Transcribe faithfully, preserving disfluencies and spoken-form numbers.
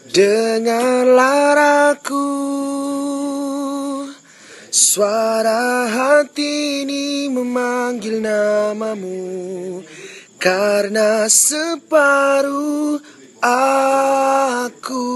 Dengarlah aku, suara hati ini memanggil namamu, karena separuh aku